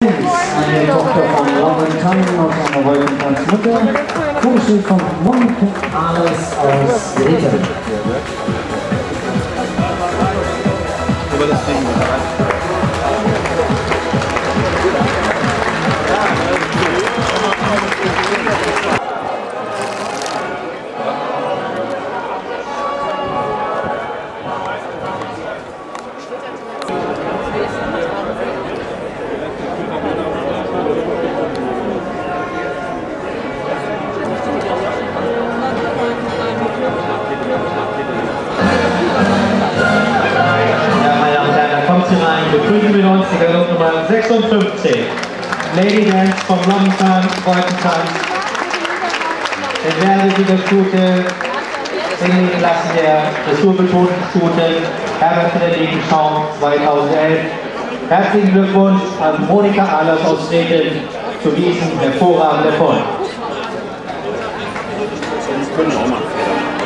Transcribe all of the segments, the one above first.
Eine Tochter von Robin Tannen und einer Wolkentanzmutter. Vorgestellt von Monika Alles aus Reten. Begrüßen wir uns die Galoppnummer 56. Lady Dance vom Lammentanz, Wolkentanz. Entwerde Sie das Gute in den Klassen der dressurbetonten Stuten Herbert Friedrichschaum 2011. Herzlichen Glückwunsch an Monika Ahlers aus Reten zu diesem hervorragenden Erfolg. Das können wir auch machen.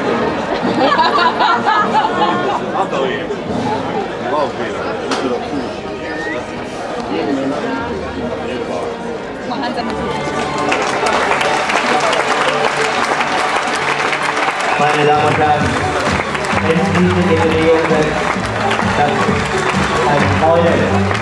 Meine Damen und Herren, in diese Bewegung, das ist eine neue